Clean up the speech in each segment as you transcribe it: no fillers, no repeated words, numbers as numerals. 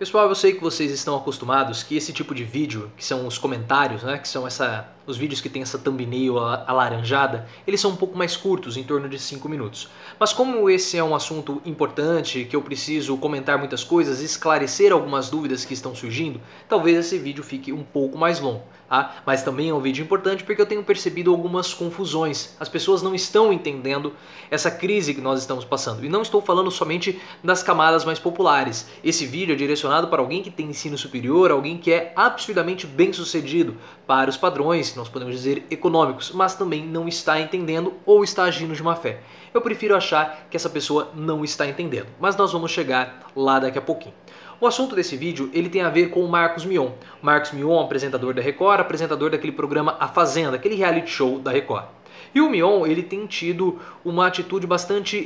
Pessoal, eu sei que vocês estão acostumados que esse tipo de vídeo, que são os comentários, né, que são os vídeos que tem essa thumbnail alaranjada, eles são um pouco mais curtos, em torno de 5 minutos. Mas como esse é um assunto importante, que eu preciso comentar muitas coisas, esclarecer algumas dúvidas que estão surgindo, talvez esse vídeo fique um pouco mais longo. Mas também é um vídeo importante porque eu tenho percebido algumas confusões. As pessoas não estão entendendo essa crise que nós estamos passando. E não estou falando somente das camadas mais populares. Esse vídeo é direcionado para alguém que tem ensino superior, alguém que é absurdamente bem sucedido para os padrões, nós podemos dizer, econômicos, mas também não está entendendo ou está agindo de má fé. Eu prefiro achar que essa pessoa não está entendendo, mas nós vamos chegar lá daqui a pouquinho. O assunto desse vídeo ele tem a ver com o Marcos Mion. O Marcos Mion, apresentador da Record, apresentador daquele programa A Fazenda, aquele reality show da Record. E o Mion ele tem tido uma atitude bastante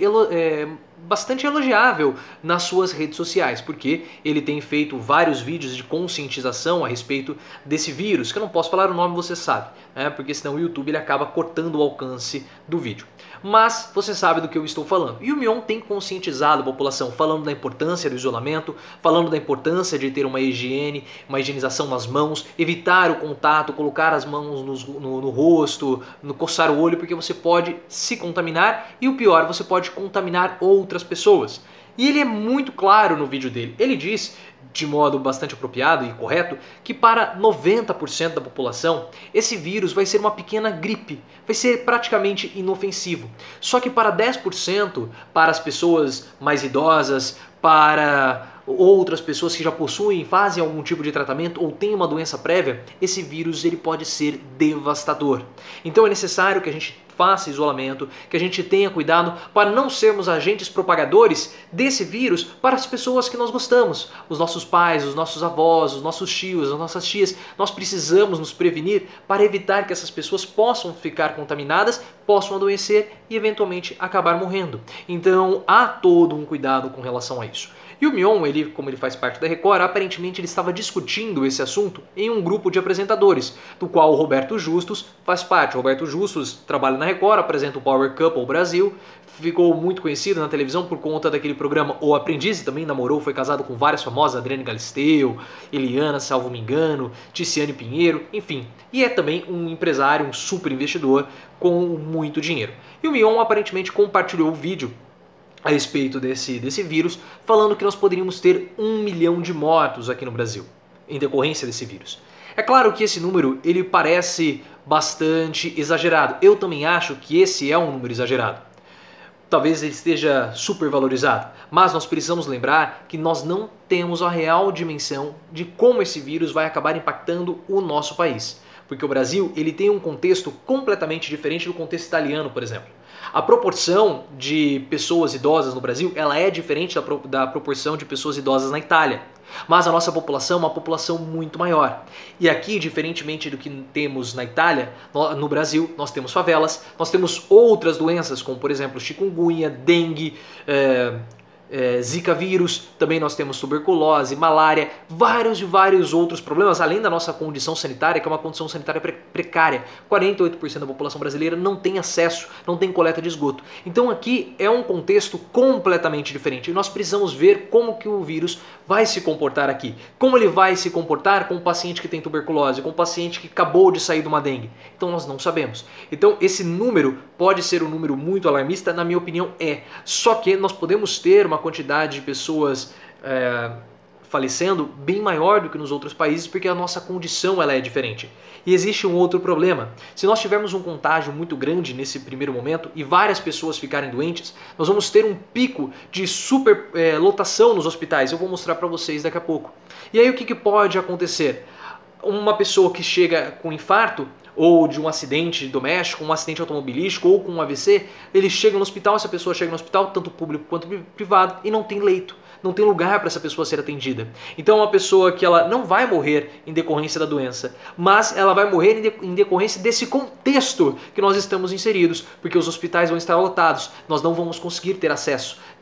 elogiável nas suas redes sociais, porque ele tem feito vários vídeos de conscientização a respeito desse vírus, que eu não posso falar o nome, você sabe, né? Porque senão o YouTube ele acaba cortando o alcance do vídeo. Mas você sabe do que eu estou falando. E o Mion tem conscientizado a população, falando da importância do isolamento, falando da importância de ter uma higienização nas mãos, evitar o contato, colocar as mãos no rosto, coçar o olho, porque você pode se contaminar e o pior, você pode contaminar outras pessoas. E ele é muito claro no vídeo dele. Ele diz, de modo bastante apropriado e correto, que para 90% da população, esse vírus vai ser uma pequena gripe, vai ser praticamente inofensivo. Só que para 10%, para as pessoas mais idosas, para outras pessoas que já possuem, fazem algum tipo de tratamento ou têm uma doença prévia, esse vírus ele pode ser devastador. Então é necessário que a gente faça isolamento, que a gente tenha cuidado para não sermos agentes propagadores desse vírus para as pessoas que nós gostamos. Os nossos pais, os nossos avós, os nossos tios, as nossas tias. Nós precisamos nos prevenir para evitar que essas pessoas possam ficar contaminadas, possam adoecer e eventualmente acabar morrendo. Então há todo um cuidado com relação a isso. E o Mion, como ele faz parte da Record, aparentemente ele estava discutindo esse assunto em um grupo de apresentadores, do qual o Roberto Justus faz parte. O Roberto Justus trabalha na Record, apresenta o Power Couple Brasil, ficou muito conhecido na televisão por conta daquele programa O Aprendiz, também namorou, foi casado com várias famosas, Adriane Galisteu, Eliana, salvo me engano, Ticiane Pinheiro, enfim. E é também um empresário, um super investidor com muito dinheiro. E o Mion aparentemente compartilhou o vídeo a respeito desse vírus, falando que nós poderíamos ter 1 milhão de mortos aqui no Brasil, em decorrência desse vírus. É claro que esse número ele parece bastante exagerado. Eu também acho que esse é um número exagerado. Talvez ele esteja supervalorizado, mas nós precisamos lembrar que nós não temos a real dimensão de como esse vírus vai acabar impactando o nosso país. Porque o Brasil ele tem um contexto completamente diferente do contexto italiano, por exemplo. A proporção de pessoas idosas no Brasil ela é diferente da proporção de pessoas idosas na Itália. Mas a nossa população é uma população muito maior. E aqui, diferentemente do que temos na Itália, no Brasil, nós temos favelas, nós temos outras doenças, como por exemplo chikungunya, dengue, Zika vírus, também nós temos tuberculose, malária, vários outros problemas, além da nossa condição sanitária, que é uma condição sanitária precária. 48% da população brasileira não tem acesso, não tem coleta de esgoto. Então aqui é um contexto completamente diferente e nós precisamos ver como que o vírus vai se comportar aqui. Como ele vai se comportar com um paciente que tem tuberculose, com um paciente que acabou de sair de uma dengue. Então nós não sabemos. Então esse número pode ser um número muito alarmista, na minha opinião é. Só que nós podemos ter uma quantidade de pessoas falecendo bem maior do que nos outros países porque a nossa condição ela é diferente. E existe um outro problema. Se nós tivermos um contágio muito grande nesse primeiro momento e várias pessoas ficarem doentes, nós vamos ter um pico de superlotação nos hospitais. Eu vou mostrar para vocês daqui a pouco. E aí o que pode acontecer? Uma pessoa que chega com infarto ou de um acidente doméstico, um acidente automobilístico ou com um AVC, ele chega no hospital, essa pessoa chega no hospital, tanto público quanto privado, e não tem leito, não tem lugar para essa pessoa ser atendida. Então é uma pessoa que ela não vai morrer em decorrência da doença, mas ela vai morrer em decorrência desse contexto que nós estamos inseridos, porque os hospitais vão estar lotados, nós não vamos conseguir ter acesso.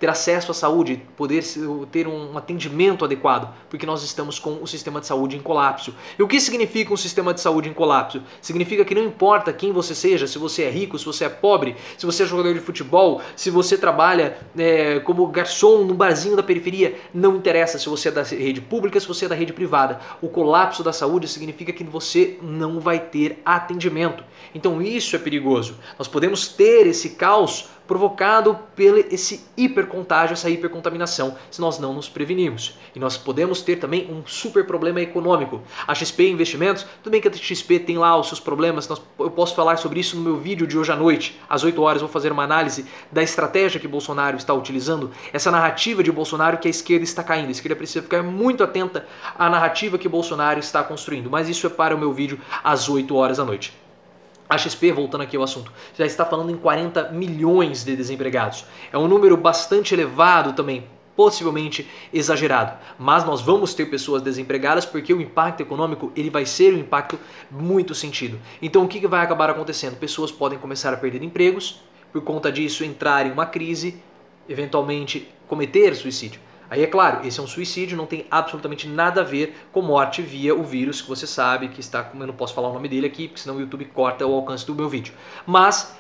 ter acesso à saúde, poder ter um atendimento adequado, porque nós estamos com o sistema de saúde em colapso. E o que significa um sistema de saúde em colapso? Significa que não importa quem você seja, se você é rico, se você é pobre, se você é jogador de futebol, se você trabalha como garçom no barzinho da periferia, não interessa se você é da rede pública, se você é da rede privada. O colapso da saúde significa que você não vai ter atendimento. Então isso é perigoso. Nós podemos ter esse caos provocado pelo esse hipercontágio, essa hipercontaminação, se nós não nos prevenirmos. E nós podemos ter também um super problema econômico. A XP Investimentos, tudo bem que a XP tem lá os seus problemas, eu posso falar sobre isso no meu vídeo de hoje à noite. Às 8 horas eu vou fazer uma análise da estratégia que Bolsonaro está utilizando, essa narrativa de Bolsonaro que a esquerda está caindo. A esquerda precisa ficar muito atenta à narrativa que Bolsonaro está construindo, mas isso é para o meu vídeo às 8 horas da noite. A XP, voltando aqui ao assunto, já está falando em 40 milhões de desempregados. É um número bastante elevado também, possivelmente exagerado. Mas nós vamos ter pessoas desempregadas porque o impacto econômico ele vai ser um impacto muito sentido. Então o que vai acabar acontecendo? Pessoas podem começar a perder empregos, por conta disso entrar em uma crise, eventualmente cometer suicídio. Aí é claro, esse é um suicídio, não tem absolutamente nada a ver com morte via o vírus, que você sabe que está, eu não posso falar o nome dele aqui, porque senão o YouTube corta o alcance do meu vídeo. Mas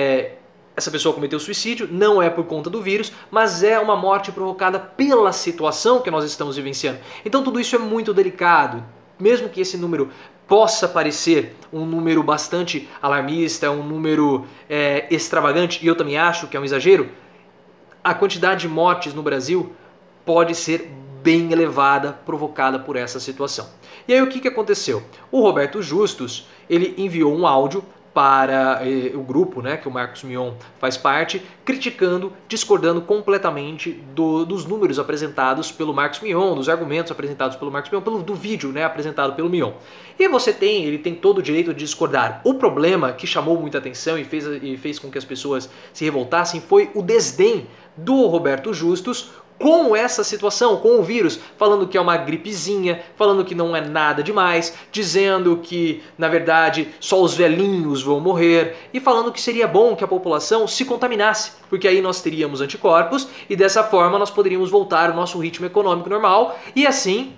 essa pessoa cometeu suicídio, não é por conta do vírus, mas é uma morte provocada pela situação que nós estamos vivenciando. Então tudo isso é muito delicado, mesmo que esse número possa parecer um número bastante alarmista, um número extravagante, e eu também acho que é um exagero, a quantidade de mortes no Brasil pode ser bem elevada, provocada por essa situação. E aí o que aconteceu? O Roberto Justus, ele enviou um áudio para o grupo, né, que o Marcos Mion faz parte, criticando, discordando completamente dos números apresentados pelo Marcos Mion, dos argumentos apresentados pelo Marcos Mion, do vídeo, né, apresentado pelo Mion. E ele tem todo o direito de discordar. O problema que chamou muita atenção e fez com que as pessoas se revoltassem foi o desdém do Roberto Justus com essa situação, com o vírus, falando que é uma gripezinha, falando que não é nada demais, dizendo que, na verdade, só os velhinhos vão morrer e falando que seria bom que a população se contaminasse, porque aí nós teríamos anticorpos e dessa forma nós poderíamos voltar ao nosso ritmo econômico normal e assim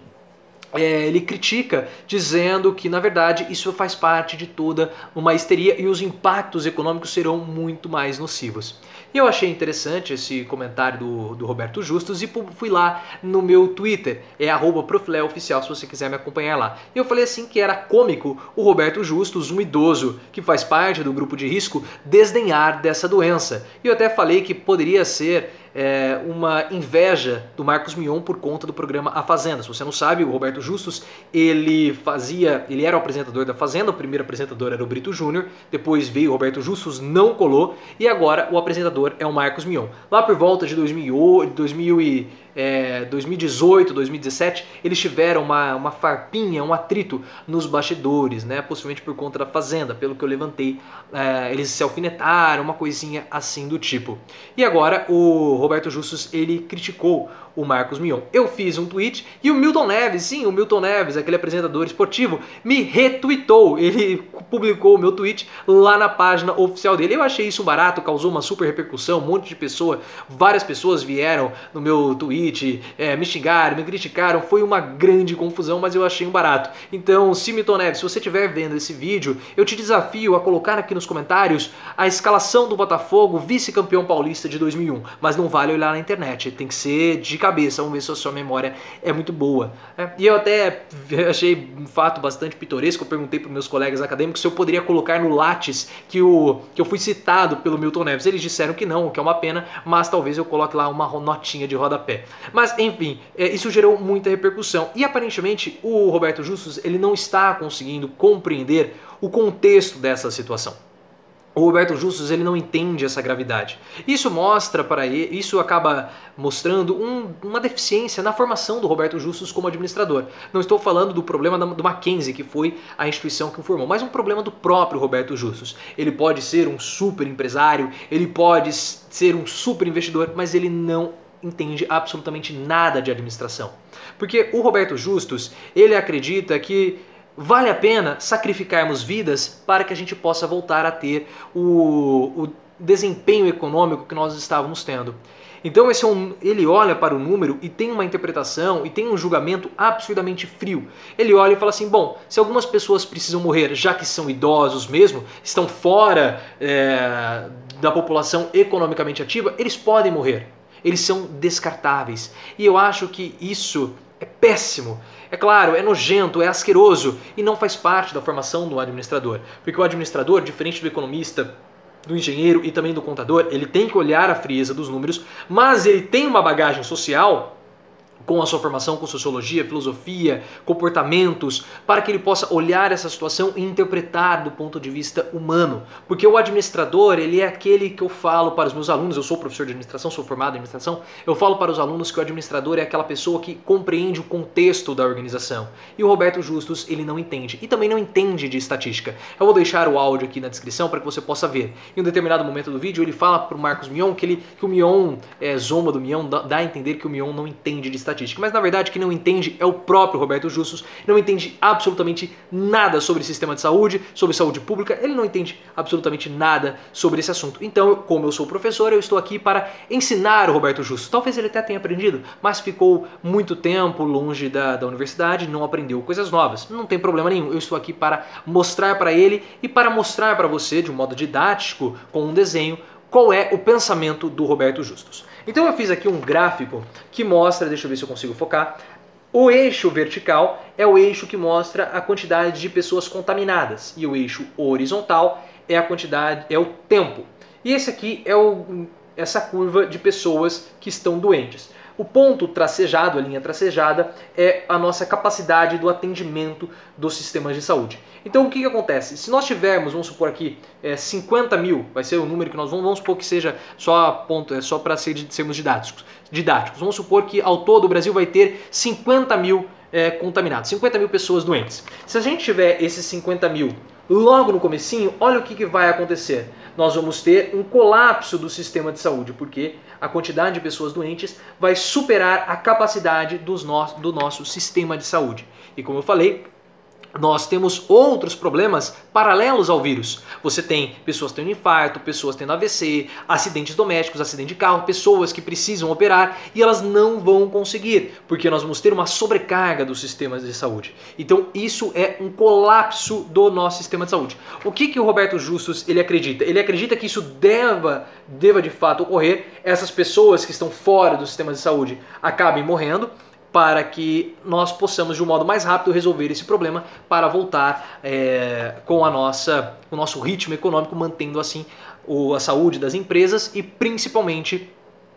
ele critica, dizendo que, na verdade, isso faz parte de toda uma histeria e os impactos econômicos serão muito mais nocivos. E eu achei interessante esse comentário do Roberto Justus e fui lá no meu Twitter, @profileoficial, se você quiser me acompanhar lá. E eu falei assim que era cômico o Roberto Justus, um idoso que faz parte do grupo de risco, desdenhar dessa doença. E eu até falei que poderia ser uma inveja do Marcos Mion por conta do programa A Fazenda. Se você não sabe, o Roberto Justus, ele era o apresentador da Fazenda, o primeiro apresentador era o Brito Júnior, depois veio o Roberto Justus, não colou, e agora o apresentador é o Marcos Mion. Lá por volta de 2018, 2017, eles tiveram uma farpinha, um atrito nos bastidores, né? Possivelmente por conta da Fazenda, pelo que eu levantei, eles se alfinetaram, uma coisinha assim do tipo. E agora o Roberto Justus, ele criticou o Marcos Mion. Eu fiz um tweet e o Milton Neves, sim, o Milton Neves, aquele apresentador esportivo, me retweetou. Ele publicou o meu tweet lá na página oficial dele. Eu achei isso barato, causou uma super repercussão, um monte de várias pessoas vieram no meu tweet, me xingaram, me criticaram, foi uma grande confusão, mas eu achei um barato. Então, se Milton Neves, se você estiver vendo esse vídeo, eu te desafio a colocar aqui nos comentários a escalação do Botafogo, vice-campeão paulista de 2001, mas não vale olhar na internet, tem que ser de cabeça, vamos ver se a sua memória é muito boa. E eu até achei um fato bastante pitoresco, eu perguntei para meus colegas acadêmicos se eu poderia colocar no Lattes que eu fui citado pelo Milton Neves. Eles disseram que não, o que é uma pena, mas talvez eu coloque lá uma notinha de rodapé. Mas enfim, isso gerou muita repercussão e aparentemente o Roberto Justus, ele não está conseguindo compreender o contexto dessa situação. O Roberto Justus, ele não entende essa gravidade. Isso mostra para ele, isso acaba mostrando uma deficiência na formação do Roberto Justus como administrador. Não estou falando do problema do Mackenzie, que foi a instituição que o formou, mas um problema do próprio Roberto Justus. Ele pode ser um super empresário, ele pode ser um super investidor, mas ele não entende absolutamente nada de administração. Porque o Roberto Justus, ele acredita que vale a pena sacrificarmos vidas para que a gente possa voltar a ter o desempenho econômico que nós estávamos tendo. Então ele olha para o número e tem uma interpretação e tem um julgamento absurdamente frio. Ele olha e fala assim, bom, se algumas pessoas precisam morrer, já que são idosos mesmo, estão fora da população economicamente ativa, eles podem morrer. Eles são descartáveis. E eu acho que isso é péssimo. É claro, é nojento, é asqueroso e não faz parte da formação do administrador. Porque o administrador, diferente do economista, do engenheiro e também do contador, ele tem que olhar a frieza dos números, mas ele tem uma bagagem social com a sua formação com sociologia, filosofia, comportamentos, para que ele possa olhar essa situação e interpretar do ponto de vista humano. Porque o administrador, ele é aquele que eu falo para os meus alunos, eu sou professor de administração, sou formado em administração, eu falo para os alunos que o administrador é aquela pessoa que compreende o contexto da organização. E o Roberto Justus, ele não entende. E também não entende de estatística. Eu vou deixar o áudio aqui na descrição para que você possa ver. Em um determinado momento do vídeo, ele fala para o Marcos Mion que o Mion zomba do Mion, dá a entender que o Mion não entende de estatística. Mas na verdade quem não entende é o próprio Roberto Justus, não entende absolutamente nada sobre sistema de saúde, sobre saúde pública, ele não entende absolutamente nada sobre esse assunto. Então, como eu sou professor, eu estou aqui para ensinar o Roberto Justus. Talvez ele até tenha aprendido, mas ficou muito tempo longe da universidade, não aprendeu coisas novas. Não tem problema nenhum, eu estou aqui para mostrar para ele e para mostrar para você, de um modo didático, com um desenho, qual é o pensamento do Roberto Justus. Então eu fiz aqui um gráfico que mostra, deixa eu ver se eu consigo focar, o eixo vertical é o eixo que mostra a quantidade de pessoas contaminadas e o eixo horizontal é a quantidade, é o tempo. E esse aqui é essa curva de pessoas que estão doentes. O ponto tracejado, a linha tracejada, é a nossa capacidade do atendimento dos sistemas de saúde. Então o que acontece? Se nós tivermos, vamos supor aqui, 50 mil, vai ser o número que nós vamos supor que seja só para sermos didáticos. Vamos supor que ao todo o Brasil vai ter 50 mil contaminados, 50 mil pessoas doentes. Se a gente tiver esses 50 mil logo no comecinho, olha o que vai acontecer. Nós vamos ter um colapso do sistema de saúde, porque a quantidade de pessoas doentes vai superar a capacidade do nosso sistema de saúde. E como eu falei, nós temos outros problemas paralelos ao vírus. Você tem pessoas tendo infarto, pessoas tendo AVC, acidentes domésticos, acidente de carro, pessoas que precisam operar e elas não vão conseguir, porque nós vamos ter uma sobrecarga dos sistemas de saúde. Então isso é um colapso do nosso sistema de saúde. O que o Roberto Justus ele acredita? Ele acredita que isso deva de fato ocorrer, essas pessoas que estão fora do sistema de saúde acabem morrendo, para que nós possamos de um modo mais rápido resolver esse problema para voltar com o nosso ritmo econômico, mantendo assim a saúde das empresas e principalmente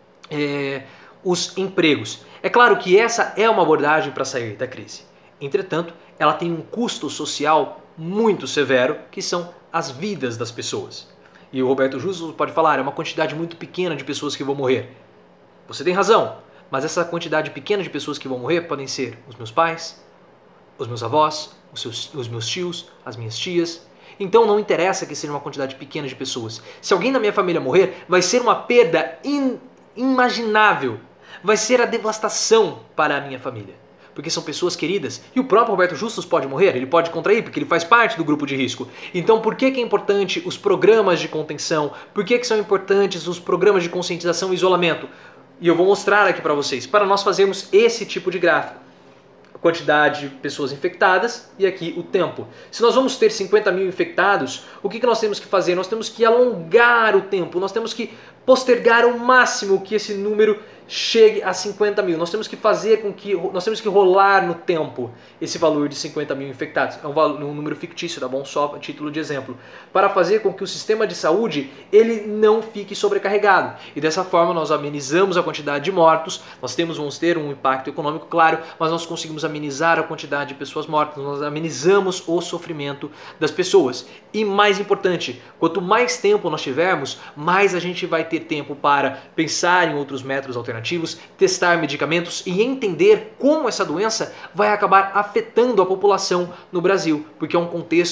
os empregos. É claro que essa é uma abordagem para sair da crise. Entretanto, ela tem um custo social muito severo, que são as vidas das pessoas. E o Roberto Justus pode falar, é uma quantidade muito pequena de pessoas que vão morrer. Você tem razão. Mas essa quantidade pequena de pessoas que vão morrer podem ser os meus pais, os meus avós, os meus tios, as minhas tias. Então não interessa que seja uma quantidade pequena de pessoas. Se alguém da minha família morrer, vai ser uma perda inimaginável. Vai ser a devastação para a minha família. Porque são pessoas queridas. E o próprio Roberto Justus pode morrer, ele pode contrair, porque ele faz parte do grupo de risco. Então por que é importante os programas de contenção? Por que são importantes os programas de conscientização e isolamento? E eu vou mostrar aqui para vocês, para nós fazermos esse tipo de gráfico. A quantidade de pessoas infectadas e aqui o tempo. Se nós vamos ter 50 mil infectados, o que nós temos que fazer? Nós temos que alongar o tempo, nós temos que postergar ao máximo que esse número chegue a 50 mil. Nós temos que fazer com que, nós temos que rolar no tempo esse valor de 50 mil infectados. É um número fictício, tá bom? Só a título de exemplo. Para fazer com que o sistema de saúde ele não fique sobrecarregado. E dessa forma nós amenizamos a quantidade de mortos, vamos ter um impacto econômico, claro, mas nós conseguimos amenizar a quantidade de pessoas mortas, nós amenizamos o sofrimento das pessoas. E mais importante, quanto mais tempo nós tivermos, mais a gente vai ter tempo para pensar em outros métodos alternativos, testar medicamentos e entender como essa doença vai acabar afetando a população no Brasil, porque é um contexto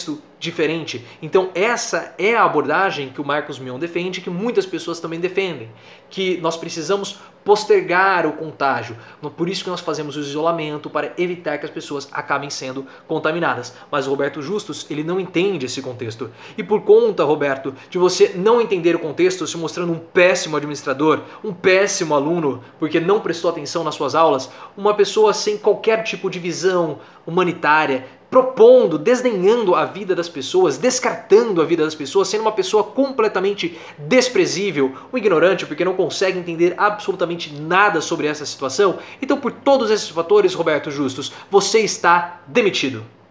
diferente. Então essa é a abordagem que o Marcos Mion defende, que muitas pessoas também defendem, que nós precisamos postergar o contágio. Por isso que nós fazemos o isolamento, para evitar que as pessoas acabem sendo contaminadas. Mas o Roberto Justus, ele não entende esse contexto. E por conta, Roberto, de você não entender o contexto, se mostrando um péssimo administrador, um péssimo aluno, porque não prestou atenção nas suas aulas, uma pessoa sem qualquer tipo de visão humanitária, propondo, desdenhando a vida das pessoas, descartando a vida das pessoas, sendo uma pessoa completamente desprezível, um ignorante, porque não consegue entender absolutamente nada sobre essa situação. Então, por todos esses fatores, Roberto Justus, você está demitido.